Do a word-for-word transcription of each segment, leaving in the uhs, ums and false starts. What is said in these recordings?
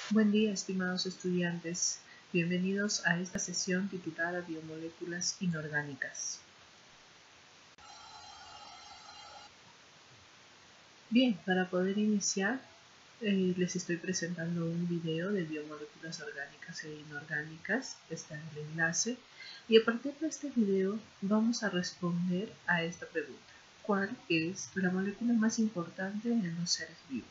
Buen día, estimados estudiantes. Bienvenidos a esta sesión titulada Biomoléculas inorgánicas. Bien, para poder iniciar, eh, les estoy presentando un video de biomoléculas orgánicas e inorgánicas. Está en el enlace. Y a partir de este video vamos a responder a esta pregunta. ¿Cuál es la molécula más importante en los seres vivos?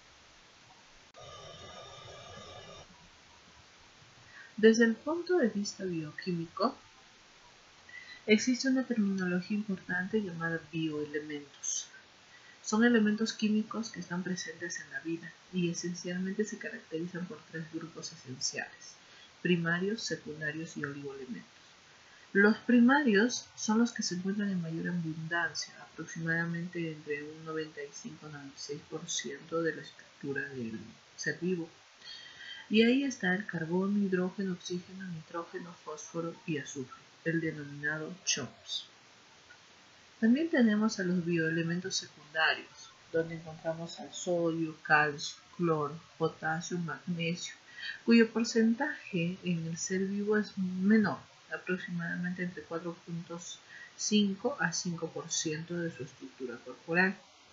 Desde el punto de vista bioquímico, existe una terminología importante llamada bioelementos. Son elementos químicos que están presentes en la vida y esencialmente se caracterizan por tres grupos esenciales: primarios, secundarios y oligoelementos. Los primarios son los que se encuentran en mayor abundancia, aproximadamente entre un noventa y cinco a noventa y seis por ciento de la estructura del ser vivo. Y ahí está el carbono, hidrógeno, oxígeno, nitrógeno, fósforo y azufre, el denominado CHOMS. También tenemos a los bioelementos secundarios, donde encontramos al sodio, calcio, cloro, potasio, magnesio, cuyo porcentaje en el ser vivo es menor, aproximadamente entre cuatro punto cinco a cinco por ciento de su estructura corporal.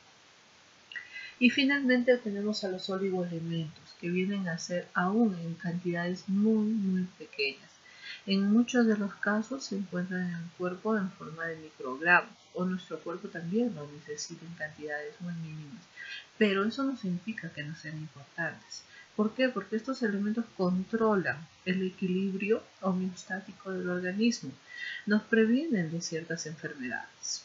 Y finalmente tenemos a los oligoelementos, que vienen a ser aún en cantidades muy muy pequeñas. En muchos de los casos se encuentran en el cuerpo en forma de microgramos, o nuestro cuerpo también lo necesita en cantidades muy mínimas, pero eso no significa que no sean importantes. ¿Por qué? Porque estos elementos controlan el equilibrio homeostático del organismo, nos previenen de ciertas enfermedades.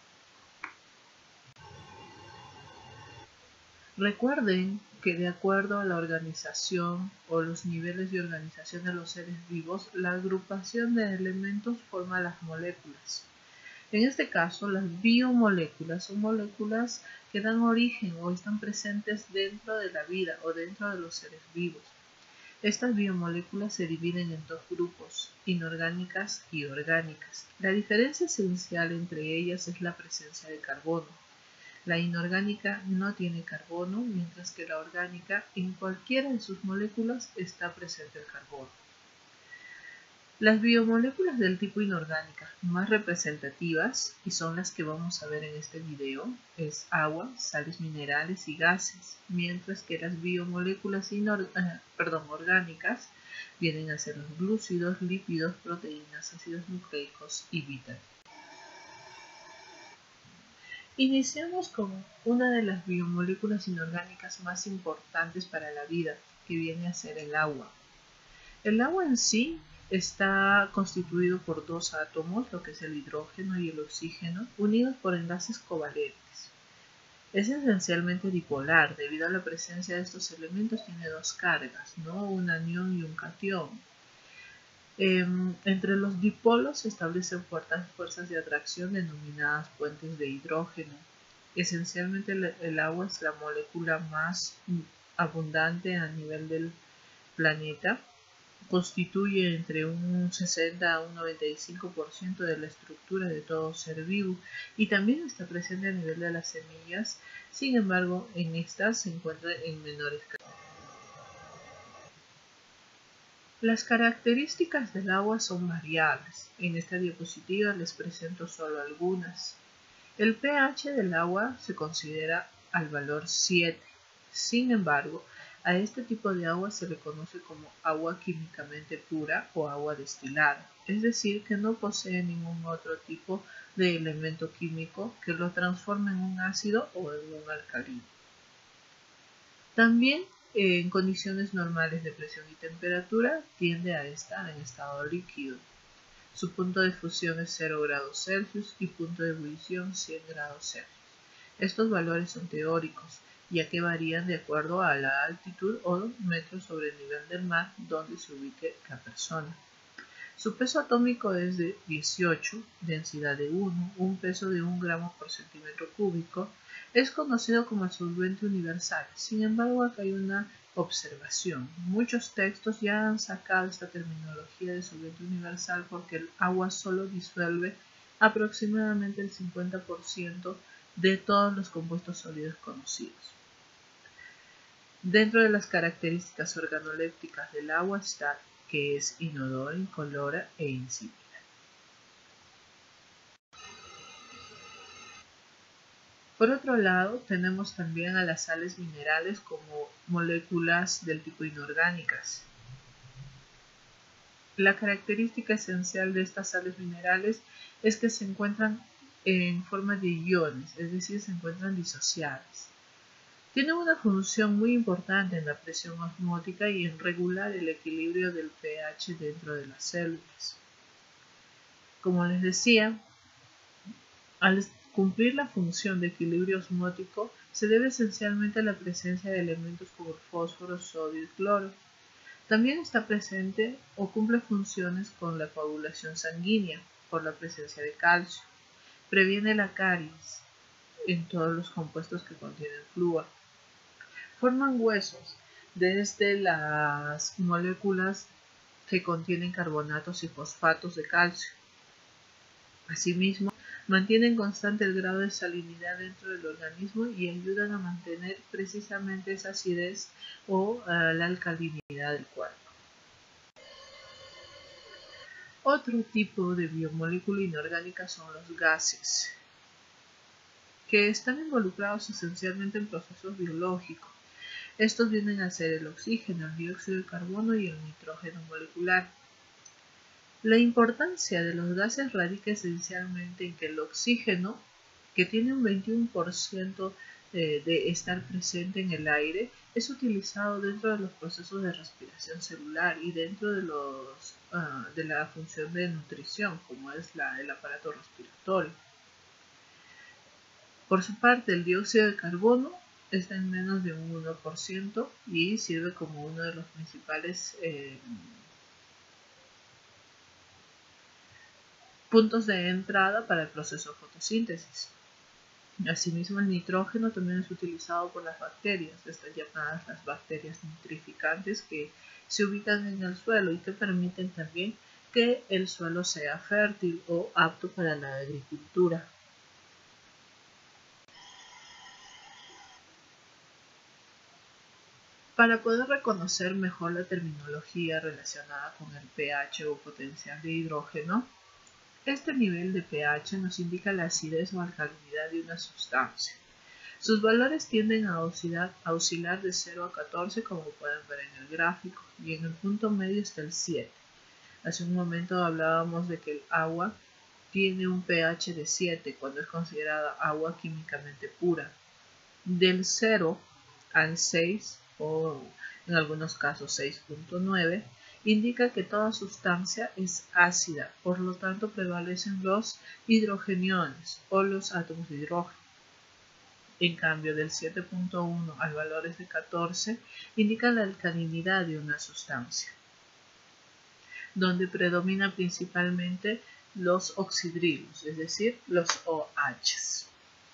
Recuerden que de acuerdo a la organización o los niveles de organización de los seres vivos, la agrupación de elementos forma las moléculas. En este caso, las biomoléculas son moléculas que dan origen o están presentes dentro de la vida o dentro de los seres vivos. Estas biomoléculas se dividen en dos grupos, inorgánicas y orgánicas. La diferencia esencial entre ellas es la presencia de carbono. La inorgánica no tiene carbono, mientras que la orgánica, en cualquiera de sus moléculas está presente el carbono. Las biomoléculas del tipo inorgánica más representativas, y son las que vamos a ver en este video, es agua, sales minerales y gases, mientras que las biomoléculas inor eh, perdón, orgánicas vienen a ser los glúcidos, lípidos, proteínas, ácidos nucleicos y vitaminas. Iniciamos con una de las biomoléculas inorgánicas más importantes para la vida, que viene a ser el agua. El agua en sí está constituido por dos átomos, lo que es el hidrógeno y el oxígeno, unidos por enlaces covalentes. Es esencialmente dipolar, debido a la presencia de estos elementos tiene dos cargas, ¿no? Un anión y un catión. Eh, entre los dipolos se establecen fuertes fuerzas de atracción denominadas puentes de hidrógeno. Esencialmente el, el agua es la molécula más abundante a nivel del planeta. Constituye entre un sesenta a un noventa y cinco por ciento de la estructura de todo ser vivo y también está presente a nivel de las semillas. Sin embargo, en estas se encuentra en menores cantidades. Las características del agua son variables. En esta diapositiva les presento solo algunas. El pH del agua se considera al valor siete. Sin embargo, a este tipo de agua se le conoce como agua químicamente pura o agua destilada, es decir, que no posee ningún otro tipo de elemento químico que lo transforme en un ácido o en un alcalino. También en condiciones normales de presión y temperatura tiende a estar en estado líquido. Su punto de fusión es cero grados Celsius y punto de ebullición cien grados Celsius. Estos valores son teóricos, ya que varían de acuerdo a la altitud o metros sobre el nivel del mar donde se ubique la persona. Su peso atómico es de dieciocho, densidad de uno, un peso de un gramo por centímetro cúbico. Es conocido como el solvente universal. Sin embargo, acá hay una observación. Muchos textos ya han sacado esta terminología de solvente universal porque el agua solo disuelve aproximadamente el cincuenta por ciento de todos los compuestos sólidos conocidos. Dentro de las características organolépticas del agua está que es inodora, incolora e insípida. Por otro lado, tenemos también a las sales minerales como moléculas del tipo inorgánicas. La característica esencial de estas sales minerales es que se encuentran en forma de iones, es decir, se encuentran disociadas. Tienen una función muy importante en la presión osmótica y en regular el equilibrio del pH dentro de las células. Como les decía, al cumplir la función de equilibrio osmótico se debe esencialmente a la presencia de elementos como el fósforo, sodio y cloro. También está presente o cumple funciones con la coagulación sanguínea por la presencia de calcio. Previene la caries en todos los compuestos que contienen flúor. Forman huesos desde las moléculas que contienen carbonatos y fosfatos de calcio. Asimismo, mantienen constante el grado de salinidad dentro del organismo y ayudan a mantener precisamente esa acidez o uh, la alcalinidad del cuerpo. Otro tipo de biomolécula inorgánica son los gases, que están involucrados esencialmente en procesos biológicos. Estos vienen a ser el oxígeno, el dióxido de carbono y el nitrógeno molecular. La importancia de los gases radica esencialmente en que el oxígeno, que tiene un veintiuno por ciento de estar presente en el aire, es utilizado dentro de los procesos de respiración celular y dentro de, los, uh, de la función de nutrición, como es la, el aparato respiratorio. Por su parte, el dióxido de carbono está en menos de un uno por ciento y sirve como uno de los principales eh, puntos de entrada para el proceso de fotosíntesis. Asimismo, el nitrógeno también es utilizado por las bacterias, estas llamadas las bacterias nitrificantes, que se ubican en el suelo y que permiten también que el suelo sea fértil o apto para la agricultura. Para poder reconocer mejor la terminología relacionada con el pH o potencial de hidrógeno, este nivel de pH nos indica la acidez o alcalinidad de una sustancia. Sus valores tienden a oscilar, a oscilar de cero a catorce, como pueden ver en el gráfico, y en el punto medio está el siete. Hace un momento hablábamos de que el agua tiene un pH de siete cuando es considerada agua químicamente pura. Del cero al seis, o en algunos casos seis punto nueve, indica que toda sustancia es ácida, por lo tanto prevalecen los hidrogeniones o los átomos de hidrógeno. En cambio, del siete punto uno al valores de catorce indica la alcalinidad de una sustancia, donde predomina principalmente los oxidrilos, es decir, los O Hs.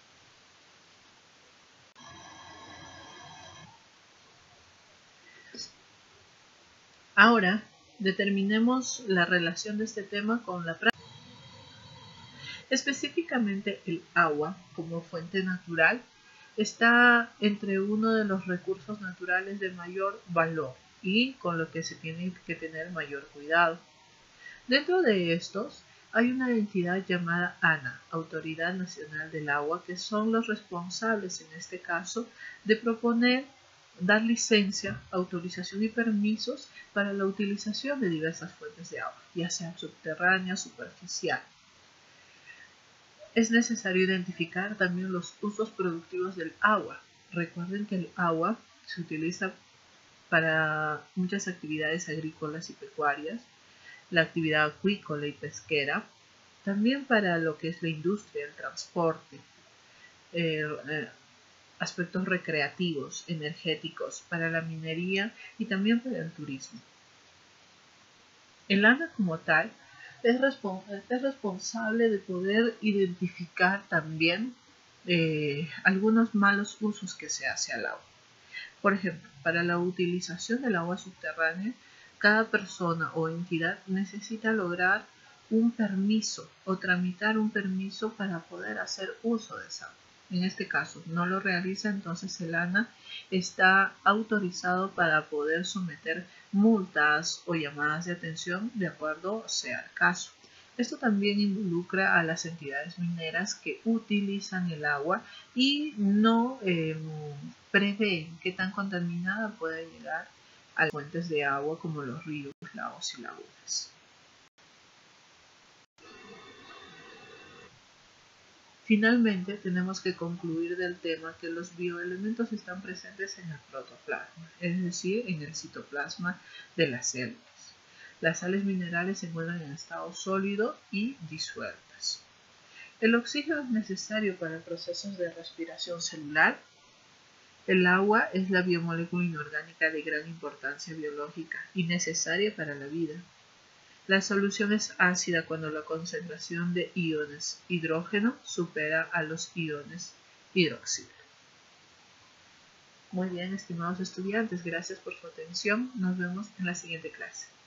Ahora, determinemos la relación de este tema con la práctica. Específicamente, el agua, como fuente natural, está entre uno de los recursos naturales de mayor valor y con lo que se tiene que tener mayor cuidado. Dentro de estos, hay una entidad llamada ANA, Autoridad Nacional del Agua, que son los responsables, en este caso, de proponer, dar licencia, autorización y permisos para la utilización de diversas fuentes de agua, ya sean subterráneas, superficiales. Es necesario identificar también los usos productivos del agua. Recuerden que el agua se utiliza para muchas actividades agrícolas y pecuarias, la actividad acuícola y pesquera, también para lo que es la industria, el transporte, eh, eh, aspectos recreativos, energéticos, para la minería y también para el turismo. El ANA como tal es, respons es responsable de poder identificar también eh, algunos malos usos que se hace al agua. Por ejemplo, para la utilización del agua subterránea, cada persona o entidad necesita lograr un permiso o tramitar un permiso para poder hacer uso de esa agua. en este caso no lo realiza, entonces el A N A está autorizado para poder someter multas o llamadas de atención de acuerdo sea el caso. Esto también involucra a las entidades mineras que utilizan el agua y no eh, prevén qué tan contaminada puede llegar a las fuentes de agua como los ríos, lagos y lagunas. Finalmente, tenemos que concluir del tema que los bioelementos están presentes en el protoplasma, es decir, en el citoplasma de las células. Las sales minerales se encuentran en estado sólido y disueltas. El oxígeno es necesario para procesos de respiración celular. El agua es la biomolécula inorgánica de gran importancia biológica y necesaria para la vida. La solución es ácida cuando la concentración de iones hidrógeno supera a los iones hidroxilo. Muy bien, estimados estudiantes, gracias por su atención. Nos vemos en la siguiente clase.